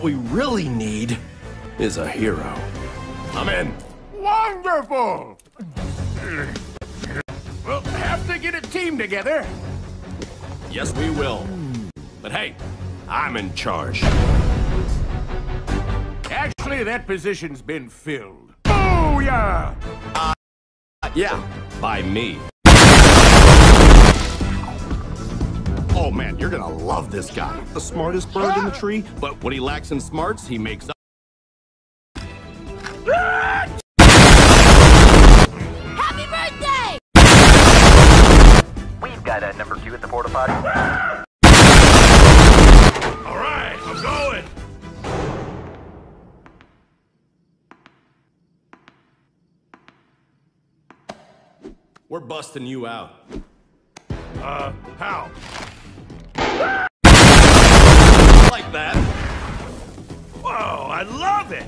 we really need is a hero. I'm in. Wonderful! We'll have to get a team together. Yes, we will. But hey, I'm in charge. Actually, that position's been filled. Oh, yeah! Yeah, by me. Oh man, you're gonna love this guy. The smartest bird in the tree, but what he lacks in smarts, he makes up. Happy birthday! We've got a number 2 at the porta potty. All right, I'm going. We're busting you out. How? Like that. Whoa, I love it!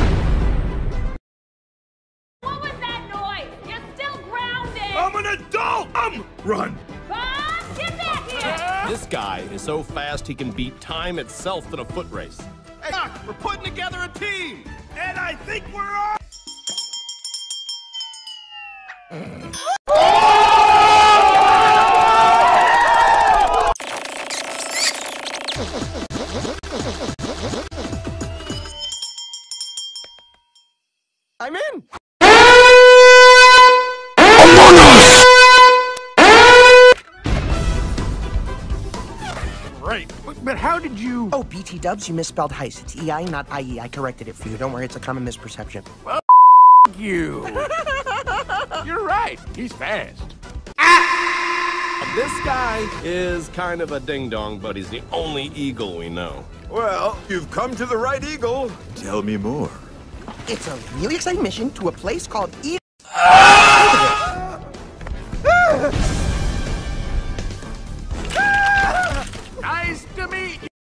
What was that noise? You're still grounded! I'm an adult! Run! Bob, get back here! This guy is so fast he can beat time itself in a foot race. Hey, Doc, we're putting together a team! And I think we're on! I'm in! Great. But how did you... Oh, BT dubs, you misspelled heist. It's EI, not IE. I corrected it for you. Don't worry, it's a common misperception. you? You're right. He's fast. This guy is kind of a ding-dong, but he's the only eagle we know. Well, you've come to the right eagle. Tell me more. It's a really exciting mission to a place called E. Nice to meet you.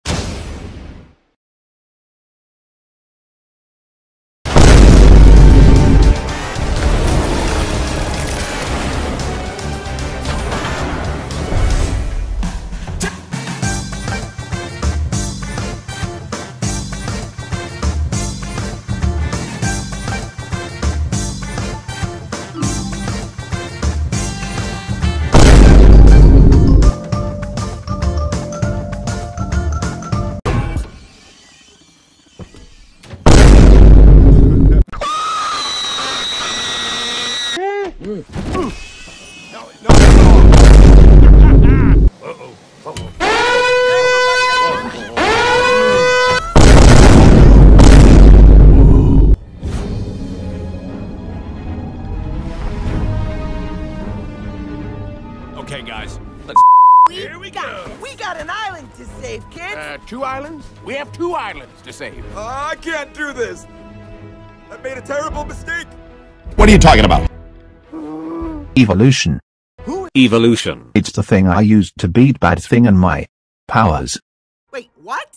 Okay, guys, let's... Here we go. We got an island to save, kids! 2 islands? We have 2 islands to save. I can't do this. I made a terrible mistake. What are you talking about? Evolution. Evolution. It's the thing I used to beat Bad Thing and my powers. Wait, what?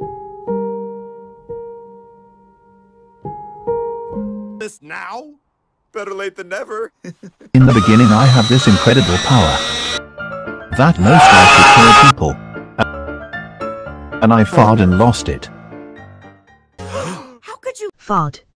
This now? Better late than never. In the beginning I had this incredible power that most I could kill people. And I farted and lost it. How could you? Fart.